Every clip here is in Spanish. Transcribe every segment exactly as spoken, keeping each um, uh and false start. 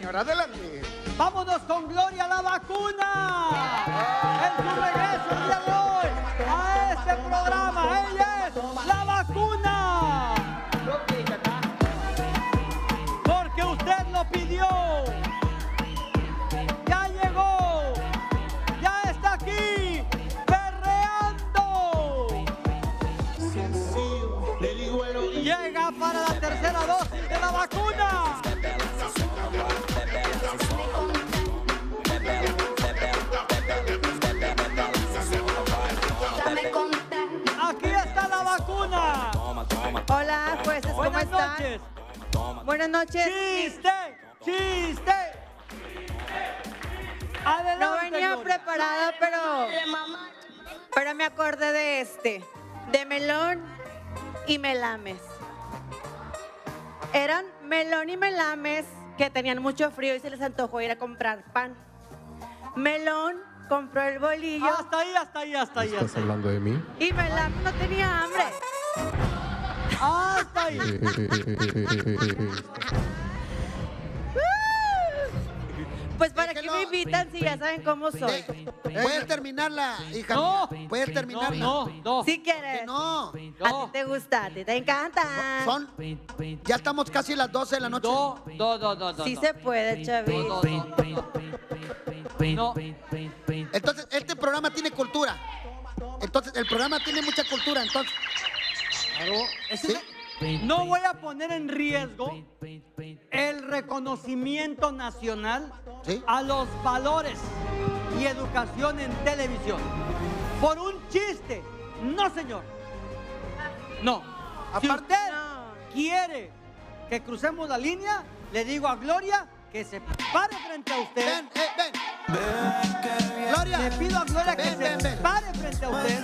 señor, adelante. Vámonos con Gloria la vacuna. En su regreso el día de hoy a este programa. Ella es la vacuna. Porque usted lo pidió. Ya llegó. Ya está aquí. Perreando. Llega para la tercera dosis de la vacuna. Aquí está la vacuna. Hola, jueces, ¿cómo Buenas están? noches. Buenas noches. ¡Chiste! ¡Chiste! Adelante, No venía Gloria. preparada, pero, pero me acordé de este, de Melón y Melames. Eran Melón y Melames que tenían mucho frío y se les antojó ir a comprar pan. Melón compró el bolillo Hasta ahí, hasta ahí, hasta ahí. ¿Estás Hasta ahí. hablando de mí? y Melames no tenía hambre. Hasta ahí. Eh, eh, eh, eh, eh, eh, eh. Pues para qué Déjelo. me invitan si ya saben cómo soy. Eh, ¿Puedes terminarla, hija? No. ¿Puedes terminarla? No, no, no. Si quieres. No. A ti No. te gusta, a ti te encanta. Son, ya estamos casi a las doce de la noche. No, no, no, no, no. Sí no. se puede, Chavis. No, no, no, no. No. Entonces, este programa tiene cultura. Entonces, el programa tiene mucha cultura, entonces. Ese- No voy a poner en riesgo el reconocimiento nacional ¿Sí? a los valores y educación en televisión. Por un chiste. No, señor. No. Si Aparte- usted No. quiere que crucemos la línea, le digo a Gloria que se pare frente a usted. Ven, eh, ven. Gloria. Le pido a Gloria que Ven, se ven, ven. pare frente a usted.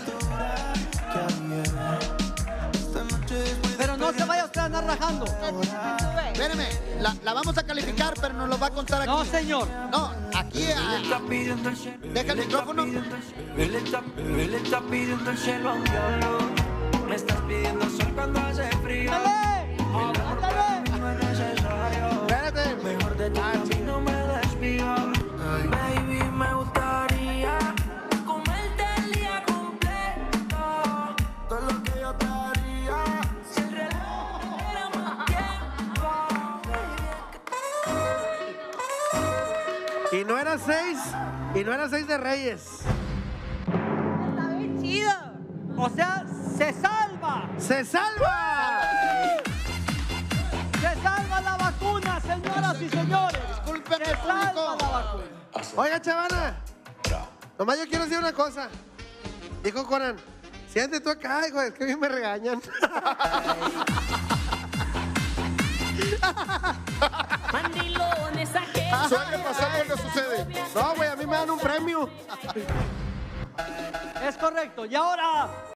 Pero no se vaya usted a andar rajando. Espérame, la, la vamos a calificar, pero nos lo va a contar aquí. No, señor. No, aquí. ah, Deja el micrófono. Él está, él está pidiendo el cielo a un diablo. Me estás pidiendo sol cuando hace frío. ¡Ándale! ¡Ándale! No es necesario. Espérate. Mejor de tu camino me desvío. Baby, me gustaría comerte el día completo. Todo lo que yo te haría. Si el reloj era más tiempo. Y no era seis, y no era seis de Reyes. Está bien chido. O sea, se salva. ¡Se salva! Se salva la vacuna, señoras y señores. Disculpen, Se salva público. la vacuna. Oiga, chavana, nomás yo quiero decir una cosa. Dijo Conan, siéntate tú acá, hijo, es que a mí me regañan. Mandilones ajenos. Suele pasar cuando sucede. No, güey, a mí me dan un premio. Es correcto. Y ahora